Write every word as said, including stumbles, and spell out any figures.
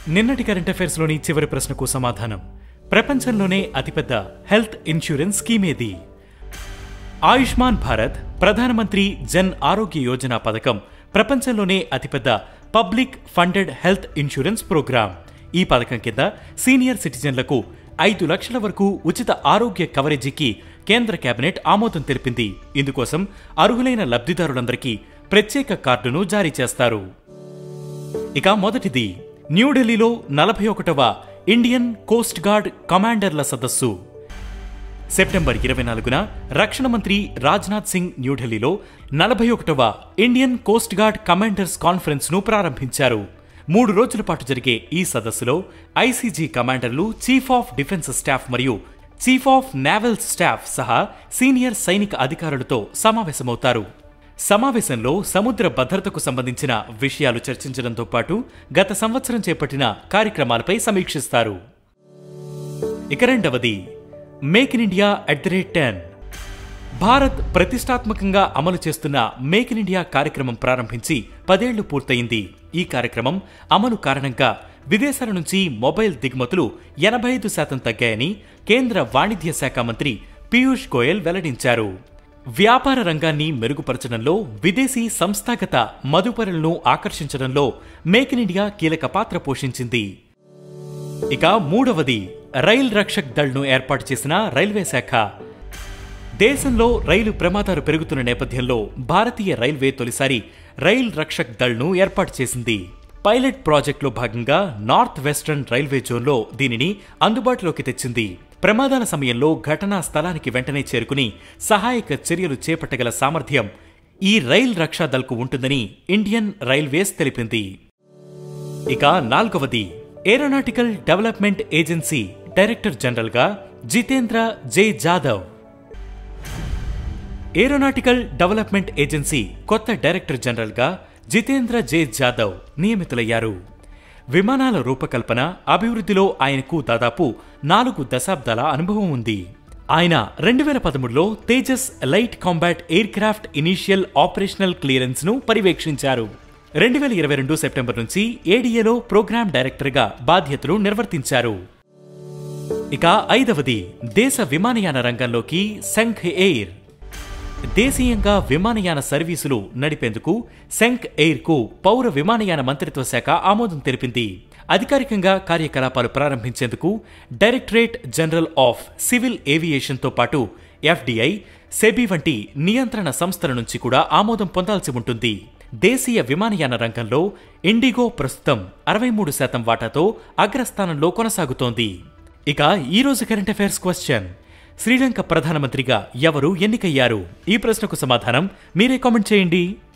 నిన్నటి current affairs లోని చివరి ప్రశ్నకు సమాధానం. ప్రపంచంలోనే అతిపెద్ద హెల్త్ ఇన్సూరెన్స్ స్కీమ్ ఏది? ఆయుష్మాన్ భారత్ ప్రధానమంత్రి జన్ ఆరోగ్య యోజన పథకం ప్రపంచంలోనే అతిపెద్ద public funded health insurance programme. ఈ పథకం కింద సీనియర్ సిటిజన్లకు ఐదు లక్షల వరకు ఉచిత ఆరోగ్య కవరేజీకి కేంద్ర కేబినెట్ ఆమోదం తెలిపింది. ఇందుకోసం అర్హులైన లబ్ధిదారులందరికీ ప్రత్యేక కార్డును జారీ చేస్తారు. ఇక మొదటిది, న్యూఢిల్లీలో నలభై ఒకటవ ఇండియన్ కోస్ట్ గార్డ్ కమాండర్ల సదస్సు. సెప్టెంబర్ ఇరవై నాలుగున రక్షణ మంత్రి రాజ్నాథ్ సింగ్ న్యూఢిల్లీలో నలభై ఒకటవ Indian coast guard commanders conference ను ప్రారంభించారు. మూడు రోజుల పాటు జరిగే ఈ సదస్సులో ఐసీజీ కమాండర్లు, చీఫ్ ఆఫ్ డిఫెన్స్ స్టాఫ్ మరియు చీఫ్ ఆఫ్ నేవల్ స్టాఫ్ సహా సీనియర్ సైనిక అధికారులతో సమావేశమవుతారు. సమావేశంలో సముద్ర భద్రతకు సంబంధించిన విషయాలు చర్చించడంతో పాటు గత సంవత్సరం చేపట్టిన కార్యక్రమాలపై సమీక్షిస్తారు. ఇక రెండవది, make in India at the rate ten. భారత్ ప్రతిష్టాత్మకంగా అమలు చేస్తున్న మేక్ ఇన్ ఇండియా కార్యక్రమం ప్రారంభించి పదేళ్లు పూర్తయింది. ఈ కార్యక్రమం అమలు కారణంగా విదేశాల నుంచి మొబైల్ దిగుమతులు ఎనభై ఐదు శాతం తగ్గాయని కేంద్ర వాణిజ్య శాఖ మంత్రి పీయూష్ గోయల్ వెల్లడించారు. వ్యాపార రంగాన్ని మెరుగుపరచడంలో, విదేశీ సంస్థాగత మదుపరులను ఆకర్షించడంలో మేక్ ఇన్ ఇండియా కీలక పాత్ర పోషించింది. ఇక మూడవది, రైల్ రక్షక్ దళ్ను ఏర్పాటు చేసిన రైల్వే శాఖ. దేశంలో రైలు ప్రమాదాలు పెరుగుతున్న నేపథ్యంలో భారతీయ రైల్వే తొలిసారి రైల్ రక్షక్ దళ్ను ఏర్పాటు చేసింది. పైలట్ ప్రాజెక్టులో భాగంగా నార్త్ వెస్టర్న్ రైల్వే జోన్లో దీనిని అందుబాటులోకి తెచ్చింది. ప్రమాదాల సమయంలో ఘటనా స్థలానికి వెంటనే చేరుకుని సహాయక చర్యలు చేపట్టగల సామర్థ్యం ఈ రైల్ రక్షా దళ్కు ఉంటుందని ఇండియన్ రైల్వేస్ తెలిపింది. ఇక నాల్గవది, aeronautical development agency director general గా Jitendra J Jadhav. Aeronautical development agency కొత్త డైరెక్టర్ జనరల్ గా జితేంద్ర జే జాదవ్ నియమితులయ్యారు. విమానాల రూపకల్పన, అభివృద్ధిలో ఆయనకు దాదాపు నాలుగు దశాబ్దాల అనుభవం ఉంది. ఆయన రెండు వేల పదమూడులో Tejas light combat aircraft initial operational clearance ను పర్యవేక్షించారు. రెండు వేల ఇరవై రెండు సెప్టెంబర్ నుంచి ఏడీఏలో ప్రోగ్రామ్ డైరెక్టర్ గా బాధ్యతలు నిర్వర్తించారు. ఇక ఐదవది, దేశ విమానయాన రంగంలోకి సంఘ్ ఎయిర్. దేశీయంగా విమానయాన సర్వీసులు నడిపేందుకు సంఘ్ ఎయిర్ కు పౌర విమానయాన మంత్రిత్వ శాఖ ఆమోదం తెలిపింది. అధికారికంగా కార్యకలాపాలు ప్రారంభించేందుకు directorate general of civil aviation తో పాటు ఎఫ్డీఐ, సెబీ వంటి నియంత్రణ సంస్థల నుంచి కూడా ఆమోదం పొందాల్సి ఉంటుంది. దేశీయ విమానయాన రంగంలో ఇండిగో ప్రస్తుతం అరవై మూడు శాతం వాటాతో అగ్రస్థానంలో కొనసాగుతోంది. ఇక ఈ రోజు కరెంట్ అఫైర్స్ క్వశ్చన్, శ్రీలంక ప్రధానమంత్రిగా ఎవరు ఎన్నికయ్యారు? ఈ ప్రశ్నకు సమాధానం మీరే కామెంట్ చేయండి.